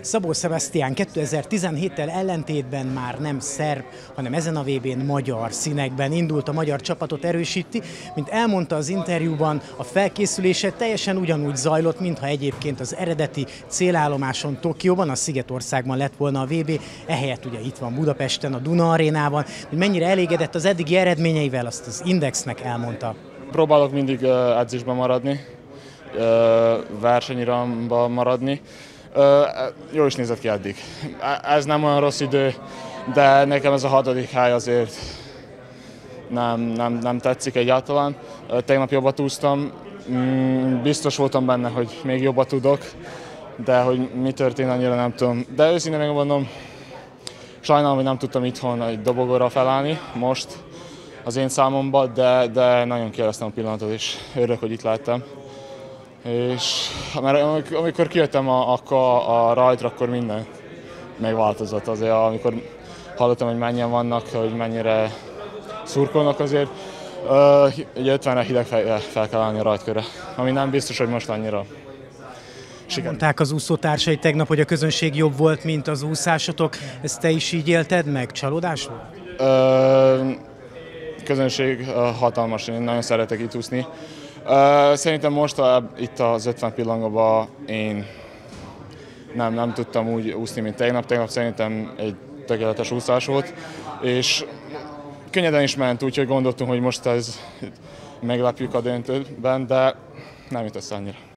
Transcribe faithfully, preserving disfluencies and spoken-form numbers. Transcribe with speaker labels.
Speaker 1: Szabó Sebastian kétezer-tizenhéttel ellentétben már nem szerb, hanem ezen a vé bén magyar színekben indult, a magyar csapatot erősíti. Mint elmondta az interjúban, a felkészülése teljesen ugyanúgy zajlott, mintha egyébként az eredeti célállomáson Tokióban, a Szigetországban lett volna a vé bé, ehelyett ugye itt van Budapesten, a Duna Arénában. Hogy mennyire elégedett az eddigi eredményeivel, azt az Indexnek elmondta.
Speaker 2: Próbálok mindig edzésben maradni, versenyiramba maradni. Jó is nézett ki eddig. Ez nem olyan rossz idő, de nekem ez a hatodik hely azért nem, nem, nem tetszik egyáltalán. Tegnap jobbat úsztam, biztos voltam benne, hogy még jobbat tudok, de hogy mi történt, annyira nem tudom. De őszintén megmondom, sajnálom, hogy nem tudtam itthon egy dobogóra felállni most az én számomban, de, de nagyon kieleztem a pillanatot, és örülök, hogy itt lehettem. És mert amikor kijöttem a, akkor a rajtra, akkor minden megváltozott. Azért, amikor hallottam, hogy mennyien vannak, hogy mennyire szurkolnak, azért egy ötvenre hideg fel, fel kell állni a rajtkörre, ami nem biztos, hogy most annyira sikerült.
Speaker 1: Mondták az úszótársai tegnap, hogy a közönség jobb volt, mint az úszásotok. Ezt te is így élted meg? Csalódás volt?
Speaker 2: Ö, közönség hatalmas, én nagyon szeretek itt úszni. Szerintem most a, itt az ötven pillangóban én nem, nem tudtam úgy úszni, mint tegnap. Tegnap szerintem egy tökéletes úszás volt, és könnyeden is ment, úgyhogy gondoltunk, hogy most ez meglepjük a döntőben, de nem jut össze annyira.